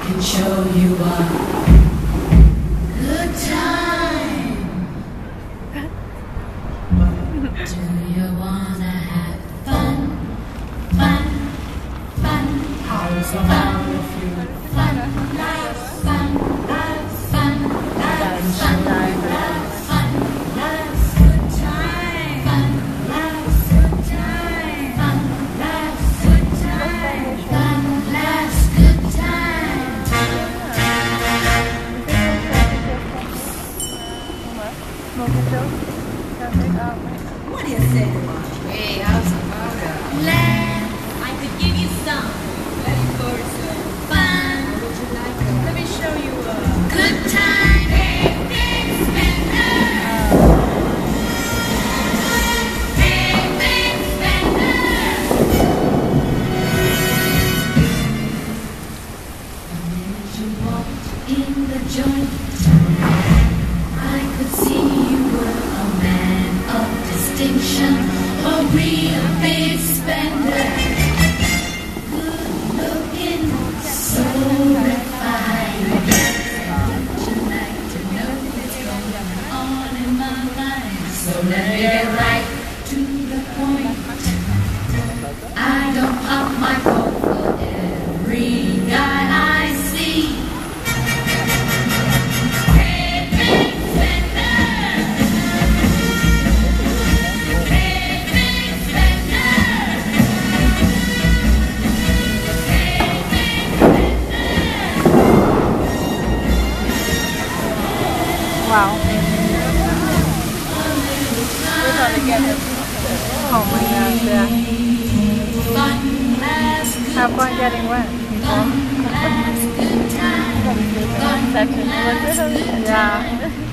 can show you a good time. Do you wanna have fun? Fun, fun. How's about if you fun? Have fun, have fun, have fun, have fun, have good time. Fun, have good time. Fun, have good time. Fun, have good time. What do you say to us? Hey, how's the burger? Lamb. I could give you some. Very good, sir. Fun. Would you like it? Let me show you a good time. Big, big spender. Big, big spender. The minute you walked in the joint, I could see you were a man of distinction, a real big spender. Good looking, so refined. Would you like to know what's going on in my mind? So let me get right to the point. I don't pop my cork for every guy I see. Hey, big spender. Hey, big spender. Hey, big spender. Wow. We're gonna get him. Oh my gosh, yeah. Fun has good Have fun getting wet. fun has good time. Fun has good Yeah. time.